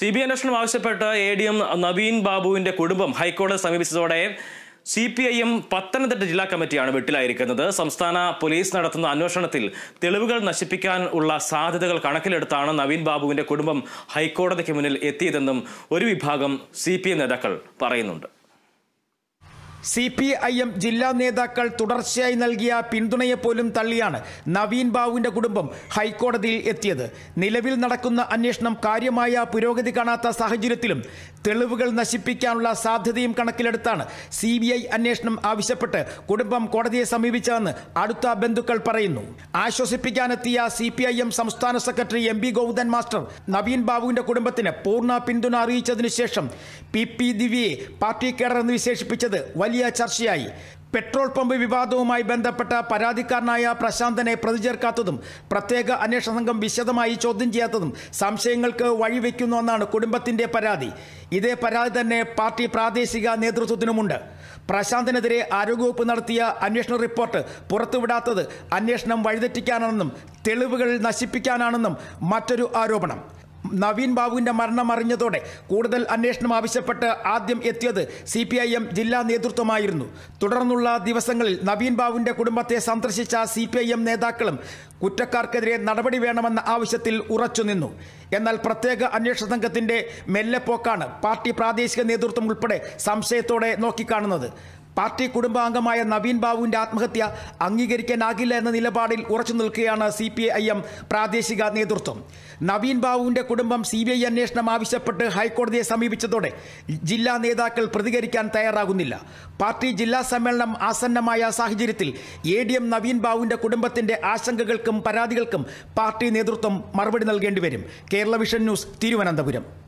CBI അന്വേഷണം ആവശ്യപ്പെട്ട് ADM Naveen ബാബുവിന്റെ കുടുംബം ഹൈക്കോടതിയെ സമീപിച്ചതോടെ CPIM പത്തനംതിട്ട ജില്ലാ കമ്മിറ്റിയാണ് വെട്ടിലായിരിക്കുന്നത്. സംസ്ഥാന പോലീസ് നടത്തുന്ന അന്വേഷണത്തിൽ തെളിവുകൾ നശിപ്പിക്കാൻ ഉള്ള സാധ്യതകൾ കണക്കിലെടുത്താണ് നവീൻ ബാബുവിന്റെ കുടുംബം ഹൈക്കോടതിക്ക് മുന്നിൽ എത്തിയതെന്നും ഒരു വിഭാഗം CPI നേതാക്കൾ പറയുന്നുണ്ട്. CPIM ജില്ലാ നേതാക്കൾ തുടർച്ചയായി നൽകിയ പിന്തുണയെപ്പോലും തള്ളിയാണ് നവീൻ ബാബുവിന്റെ കുടുംബം ഹൈക്കോടതിയിൽ എത്തിയത്. നിലവിൽ നടക്കുന്ന അന്വേഷണം കാര്യമായ പുരോഗതി കാണാത്ത സാഹചര്യത്തിലും തെളിവുകൾ നശിപ്പിക്കാനുള്ള സാധ്യതയും കണക്കിലെടുത്താണ് CBI അന്വേഷണം ആവശ്യപ്പെട്ട് കുടുംബം കോടതിയെ സമീപിച്ചതെന്ന് അടുത്ത ബന്ധുക്കൾ പറയുന്നു. ആശ്വസിപ്പിക്കാനെത്തിയ CPIM സംസ്ഥാന secretary MB Govindan master Naveen ബാബുവിന്റെ കുടുംബത്തിന് പൂർണ്ണ പിന്തുണ അറിയിച്ചതിനു ശേഷം PP ദിവ്യയെ പാർട്ടി കേഡർ എന്ന് വിശേഷിപ്പിച്ചത് വലിയ ചർച്ചയായി. പെട്രോൾ പമ്പ് വിവാദവുമായി ബന്ധപ്പെട്ട പരാതിക്കാരനായ പ്രശാന്തനെ പ്രതി ചേർക്കാത്തതും പ്രത്യേക അന്വേഷണ സംഘം വിശദമായി ചോദ്യം ചെയ്യാത്തതും സംശയങ്ങൾക്ക് വഴിവെക്കുന്നുവെന്നാണ് കുടുംബത്തിന്റെ പരാതി. ഇതേ പരാതി തന്നെ പാർട്ടി പ്രാദേശിക നേതൃത്വത്തിനുമുണ്ട്. പ്രശാന്തിനെതിരെ ആരോഗ്യവകുപ്പ് നടത്തിയ അന്വേഷണ റിപ്പോർട്ട് പുറത്തുവിടാത്തത് അന്വേഷണം വഴിതെറ്റിക്കാനാണെന്നും തെളിവുകൾ നശിപ്പിക്കാനാണെന്നും മറ്റൊരു ആരോപണം. നവീൻ ബാബുവിന്റെ മരണം അറിഞ്ഞതോടെ കൂടുതൽ അന്വേഷണം ആവശ്യപ്പെട്ട് ആദ്യം എത്തിയത് CPIM ജില്ലാ നേതൃത്വമായിരുന്നു. തുടർന്നുള്ള ദിവസങ്ങളിൽ നവീൻ ബാബുവിന്റെ കുടുംബത്തെ സന്ദർശിച്ച CPIM നേതാക്കളും കുറ്റക്കാർക്കെതിരെ നടപടി വേണമെന്ന ആവശ്യത്തിൽ ഉറച്ചുനിന്നു. എന്നാൽ പ്രത്യേക അന്വേഷണ സംഘത്തിന്റെ മെല്ലെപ്പോക്കാണ് പാർട്ടി പ്രാദേശിക നേതൃത്വം ഉൾപ്പെടെ സംശയത്തോടെ നോക്കിക്കാണുന്നത്. പാർട്ടി കുടുംബാംഗമായ നവീൻ ബാബുവിന്റെ ആത്മഹത്യ അംഗീകരിക്കാനാകില്ല എന്ന നിലപാടിൽ ഉറച്ചു നിൽക്കുകയാണ് CPIM പ്രാദേശിക നേതൃത്വം. നവീൻ ബാബുവിന്റെ കുടുംബം CBI അന്വേഷണം ആവശ്യപ്പെട്ട് ഹൈക്കോടതിയെ സമീപിച്ചതോടെ ജില്ലാ നേതാക്കൾ പ്രതികരിക്കാൻ തയ്യാറാകുന്നില്ല. പാർട്ടി ജില്ലാ സമ്മേളനം ആസന്നമായ സാഹചര്യത്തിൽ ADM നവീൻ ബാബുവിന്റെ കുടുംബത്തിന്റെ ആശങ്കകൾക്കും പരാതികൾക്കും പാർട്ടി നേതൃത്വം മറുപടി നൽകേണ്ടി വരും. Kerala vision news, Thiruvananthapuram.